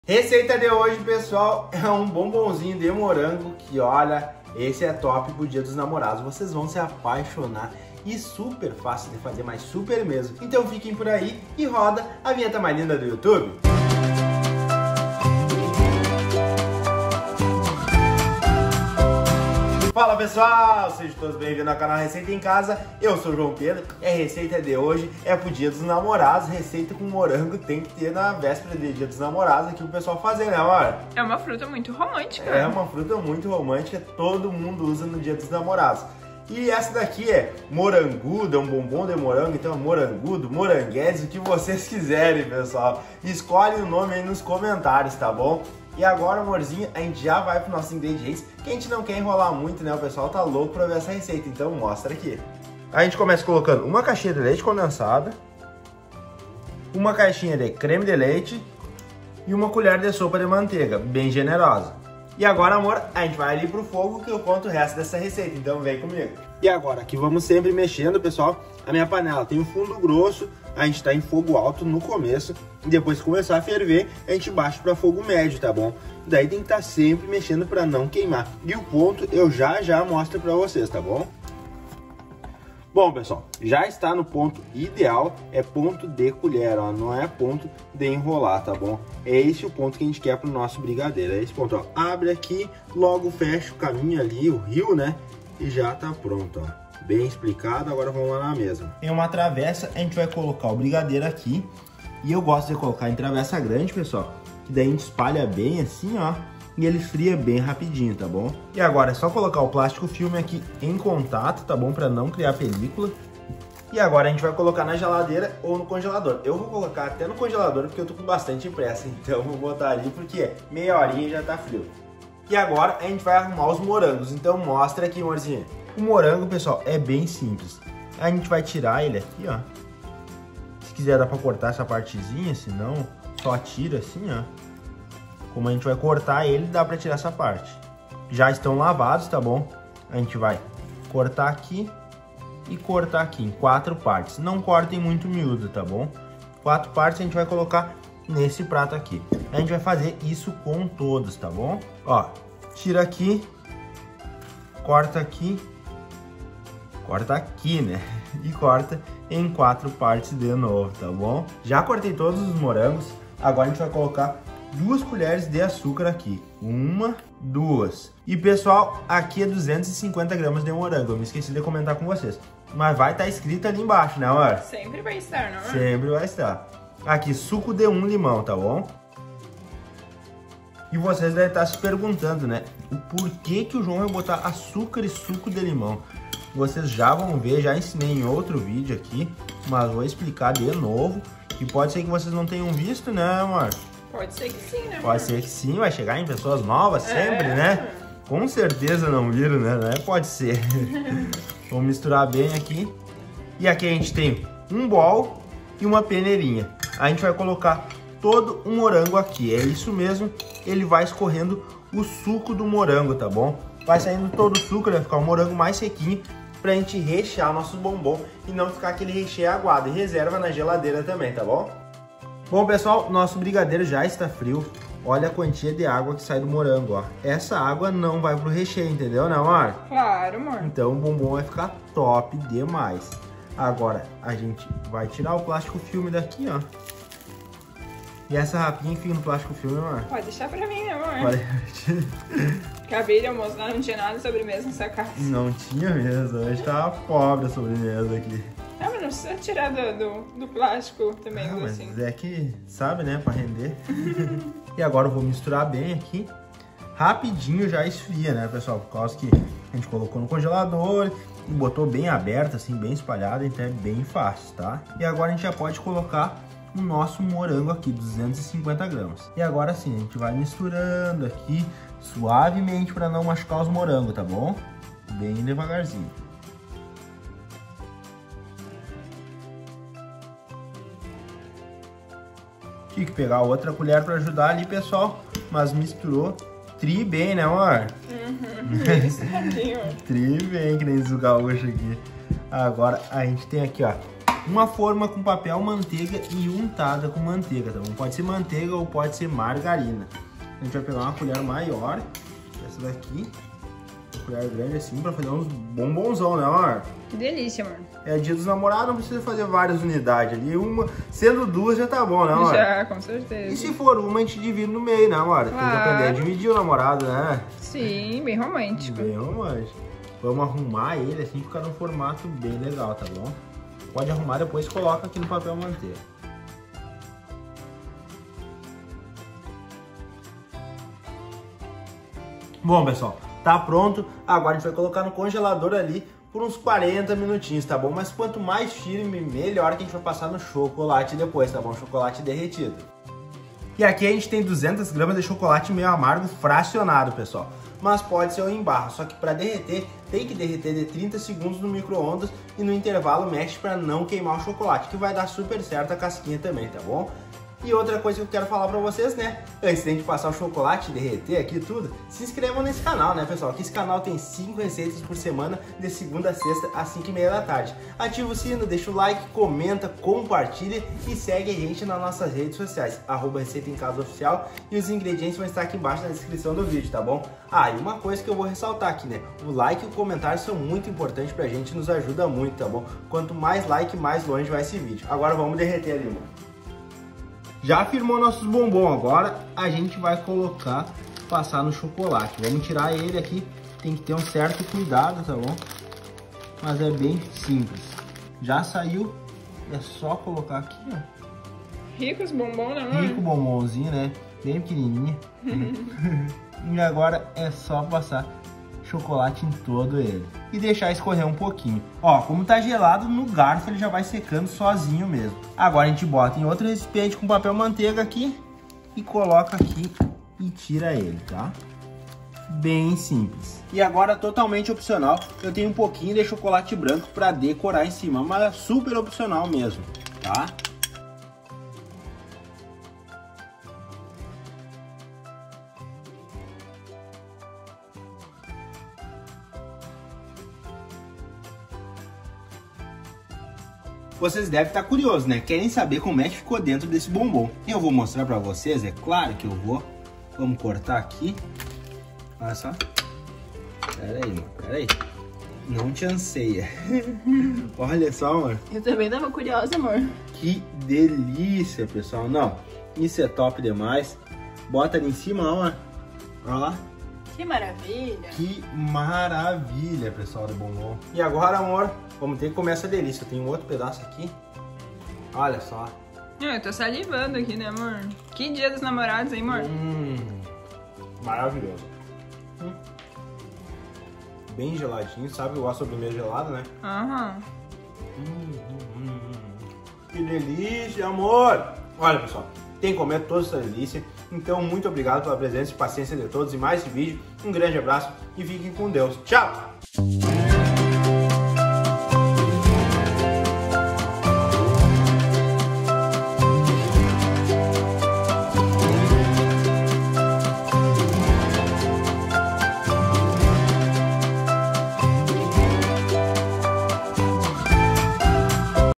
Receita de hoje, pessoal, é um bombonzinho de morango que, olha, esse é top pro Dia dos Namorados. Vocês vão se apaixonar e super fácil de fazer, mas super mesmo. Então fiquem por aí e roda a vinheta mais linda do YouTube. Fala pessoal, sejam todos bem-vindos ao canal Receita em Casa. Eu sou o João Pedro e a receita de hoje é pro Dia dos Namorados. Receita com morango tem que ter na véspera de Dia dos Namorados aqui o pessoal fazer, né, amor? É uma fruta muito romântica. É uma fruta muito romântica, todo mundo usa no Dia dos Namorados. E essa daqui é morangudo, é um bombom de morango, então morangudo, moranguedes, o que vocês quiserem, pessoal. Escolhe o nome aí nos comentários, tá bom? E agora, amorzinho, a gente já vai para os nossos ingredientes, que a gente não quer enrolar muito, né? O pessoal tá louco para ver essa receita, então mostra aqui. A gente começa colocando uma caixinha de leite condensado, uma caixinha de creme de leite e uma colher de sopa de manteiga, bem generosa. E agora, amor, a gente vai ali pro fogo que eu conto o resto dessa receita, então vem comigo. E agora, aqui vamos sempre mexendo, pessoal. A minha panela tem um fundo grosso, a gente tá em fogo alto no começo, e depois que começar a ferver, a gente baixa para fogo médio, tá bom? Daí tem que estar sempre mexendo para não queimar. E o ponto eu já mostro para vocês, tá bom? Bom, pessoal, já está no ponto ideal, é ponto de colher, ó, não é ponto de enrolar, tá bom? É esse o ponto que a gente quer pro nosso brigadeiro, é esse ponto, ó. Abre aqui, logo fecha o caminho ali, o rio, né? E já tá pronto, ó. Bem explicado, agora vamos lá na mesa. Em uma travessa, a gente vai colocar o brigadeiro aqui. E eu gosto de colocar em travessa grande, pessoal, que daí a gente espalha bem assim, ó. E ele fria bem rapidinho, tá bom? E agora é só colocar o plástico filme aqui em contato, tá bom? Pra não criar película. E agora a gente vai colocar na geladeira ou no congelador. Eu vou colocar até no congelador porque eu tô com bastante pressa. Então eu vou botar ali porque meia horinha já tá frio. E agora a gente vai arrumar os morangos. Então mostra aqui, amorzinho. O morango, pessoal, é bem simples. A gente vai tirar ele aqui, ó. Se quiser dá pra cortar essa partezinha, se não, só tira assim, ó. Como a gente vai cortar ele, dá pra tirar essa parte. Já estão lavados, tá bom? A gente vai cortar aqui e cortar aqui em 4 partes. Não cortem muito miúdo, tá bom? 4 partes a gente vai colocar nesse prato aqui. A gente vai fazer isso com todos, tá bom? Ó, tira aqui, corta aqui, né? E corta em 4 partes de novo, tá bom? Já cortei todos os morangos, agora a gente vai colocar 2 colheres de açúcar aqui. 1, 2. E pessoal, aqui é 250 gramas de morango. Eu me esqueci de comentar com vocês. Mas vai estar escrito ali embaixo, né, amor? Sempre vai estar, não é? Sempre vai estar. Aqui, suco de 1 limão, tá bom? E vocês devem estar se perguntando, né? O porquê que o João vai botar açúcar e suco de limão? Vocês já vão ver, já ensinei em outro vídeo aqui. Mas vou explicar de novo. E pode ser que vocês não tenham visto, né, amor? Pode ser que sim, né, amor? Pode ser que sim, vai chegar em pessoas novas sempre, né? Com certeza não viram, né? Não é? Pode ser. Vamos misturar bem aqui. E aqui a gente tem um bowl e uma peneirinha. A gente vai colocar todo o morango aqui. É isso mesmo, ele vai escorrendo o suco do morango, tá bom? Vai saindo todo o suco, vai ficar o morango mais sequinho pra gente rechear nossos bombom e não ficar aquele recheio aguado. E reserva na geladeira também, tá bom? Bom, pessoal, nosso brigadeiro já está frio. Olha a quantia de água que sai do morango, ó. Essa água não vai pro recheio, entendeu, né, amor? Claro, amor. Então o bombom vai ficar top demais. Agora, a gente vai tirar o plástico filme daqui, ó. E essa rapinha que fica no plástico filme, amor? Pode deixar pra mim, né, amor? Pode. Acabei de almoçar, não tinha nada de sobremesa nessa casa. Não tinha mesmo, hoje tava pobre a sobremesa aqui. Ah, mas não precisa tirar do plástico também, mas assim. é que, sabe, né, pra render. E agora eu vou misturar bem aqui. Rapidinho já esfria, né, pessoal? Por causa que a gente colocou no congelador e botou bem aberto, assim, bem espalhado, então é bem fácil, tá? E agora a gente já pode colocar o nosso morango aqui, 250 gramas. E agora sim, a gente vai misturando aqui suavemente para não machucar os morangos, tá bom? Bem devagarzinho. Tinha que pegar outra colher para ajudar ali, pessoal, mas misturou tri bem, né, amor? Uhum. Tri bem, que nem diz o gaúcho aqui. Agora a gente tem aqui, ó, uma forma com papel manteiga e untada com manteiga, tá bom? Pode ser manteiga ou pode ser margarina. A gente vai pegar uma colher maior, essa daqui, uma colher grande assim, pra fazer uns bombonzão, né, amor? Que delícia, amor. É dia dos namorados, não precisa fazer várias unidades ali, uma, sendo duas já tá bom, né, amor? Já, com certeza. E se for uma, a gente divide no meio, né, amor? Tem que aprender a dividir o namorado, né? Sim, bem romântico. Bem romântico. Vamos arrumar ele assim, ficar num formato bem legal, tá bom? Pode arrumar, depois coloca aqui no papel manteiga. Bom, pessoal, tá pronto. Agora a gente vai colocar no congelador ali por uns 40 minutinhos, tá bom? Mas quanto mais firme, melhor, que a gente vai passar no chocolate depois, tá bom? Chocolate derretido. E aqui a gente tem 200 gramas de chocolate meio amargo fracionado, pessoal. Mas pode ser o em barra, só que para derreter, tem que derreter de 30 segundos no micro-ondas e no intervalo mexe para não queimar o chocolate, que vai dar super certo a casquinha também, tá bom? E outra coisa que eu quero falar pra vocês, né? Antes de a gente passar o chocolate, derreter aqui tudo, se inscrevam nesse canal, né, pessoal? Que esse canal tem 5 receitas por semana, de segunda a sexta, às 5h30 da tarde. Ativa o sino, deixa o like, comenta, compartilha e segue a gente nas nossas redes sociais, @Receita em Casa Oficial, e os ingredientes vão estar aqui embaixo na descrição do vídeo, tá bom? Ah, e uma coisa que eu vou ressaltar aqui, né? O like e o comentário são muito importantes pra gente, nos ajuda muito, tá bom? Quanto mais like, mais longe vai esse vídeo. Agora vamos derreter ali, mano. Já firmou nossos bombons, agora a gente vai colocar, passar no chocolate. Vamos tirar ele aqui, tem que ter um certo cuidado, tá bom? Mas é bem simples. Já saiu, é só colocar aqui, ó. Ricos bombons, né, amor? Rico bombonzinho, né? Bem pequenininho. E agora é só passar chocolate em todo ele. E deixar escorrer um pouquinho. Ó, como tá gelado, no garfo ele já vai secando sozinho mesmo. Agora a gente bota em outro recipiente com papel manteiga aqui e coloca aqui e tira ele, tá? Bem simples. E agora, totalmente opcional, eu tenho um pouquinho de chocolate branco para decorar em cima, mas é super opcional mesmo, tá? Vocês devem estar curiosos, né? Querem saber como é que ficou dentro desse bombom. Eu vou mostrar pra vocês, é claro que eu vou. Vamos cortar aqui. Olha só. Pera aí, mano. Pera aí. Não te anseia. Olha só, mano. Eu também tava curiosa, amor. Que delícia, pessoal. Não, isso é top demais. Bota ali em cima, ó. Olha lá. Que maravilha. Que maravilha, pessoal, do bombom. E agora, amor, vamos ter que comer essa delícia. Tem um outro pedaço aqui. Olha só. Eu tô salivando aqui, né, amor? Que dia dos namorados, hein, amor? Maravilhoso. Bem geladinho, sabe? Eu gosto de sobremesa gelada, né? Aham. Que delícia, amor! Olha, pessoal, tem que comer toda essa delícia. Então, muito obrigado pela presença e paciência de todos em mais esse vídeo. Um grande abraço e fiquem com Deus. Tchau!